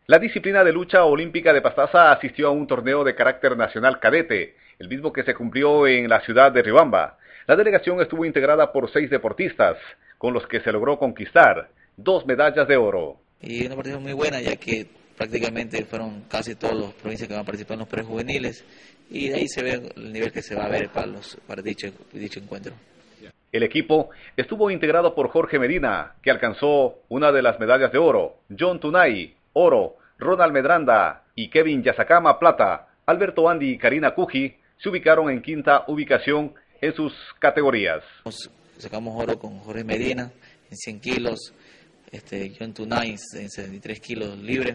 La disciplina de lucha olímpica de Pastaza asistió a un torneo de carácter nacional cadete, el mismo que se cumplió en la ciudad de Riobamba. La delegación estuvo integrada por 6 deportistas, con los que se logró conquistar 2 medallas de oro. Y una partida muy buena, ya que prácticamente fueron casi todas las provincias que van a participar en los prejuveniles, y de ahí se ve el nivel que se va a ver para dicho encuentro. El equipo estuvo integrado por Jorge Medina, que alcanzó una de las medallas de oro, John Tunay, oro, Ronald Medranda y Kevin Yasakama, plata. Alberto Andy y Karina Cuji se ubicaron en quinta ubicación en sus categorías. Sacamos oro con Jorge Medina en 100 kilos, John Tunay en 73 kilos libre,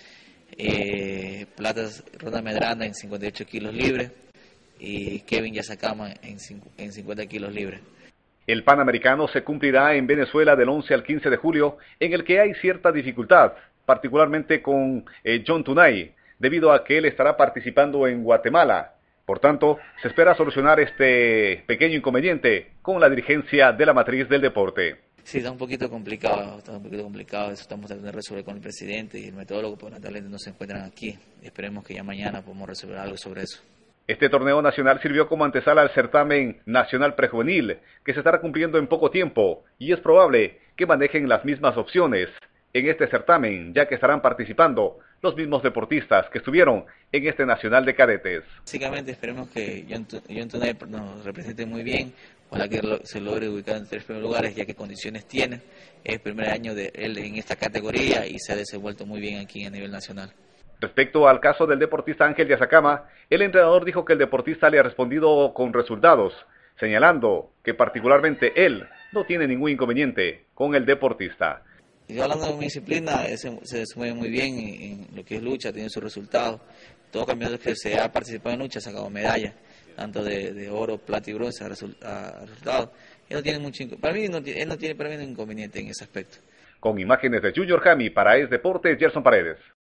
platas Ronald Medranda en 58 kilos libre y Kevin Yasakama en 50 kilos libre. El Panamericano se cumplirá en Venezuela del 11 al 15 de julio, en el que hay cierta dificultad, particularmente con John Tunay, debido a que él estará participando en Guatemala. Por tanto, se espera solucionar este pequeño inconveniente con la dirigencia de la matriz del deporte. Sí, está un poquito complicado, eso estamos tratando de resolver con el presidente y el metodólogo, porque lamentablemente no se encuentran aquí. Esperemos que ya mañana podamos resolver algo sobre eso. Este torneo nacional sirvió como antesala al certamen nacional prejuvenil, que se estará cumpliendo en poco tiempo, y es probable que manejen las mismas opciones en este certamen, ya que estarán participando los mismos deportistas que estuvieron en este nacional de cadetes. Básicamente esperemos que John Tunay nos represente muy bien, ojalá que se logre ubicar en 3 primeros lugares, ya que condiciones tiene. Es el primer año de él en esta categoría y se ha desenvuelto muy bien aquí a nivel nacional. Respecto al caso del deportista Ángel Yasakama, el entrenador dijo que el deportista le ha respondido con resultados, señalando que particularmente él no tiene ningún inconveniente con el deportista. Yo hablando de mi disciplina, se mueve muy bien en lo que es lucha, tiene sus resultados. Todo campeonato que se ha participado en lucha ha sacado medallas, tanto de oro, plata y bronce a resultados. Él no tiene mucho, él no tiene para mí ningún inconveniente en ese aspecto. Con imágenes de Junior Jami para Es Deportes, Gerson Paredes.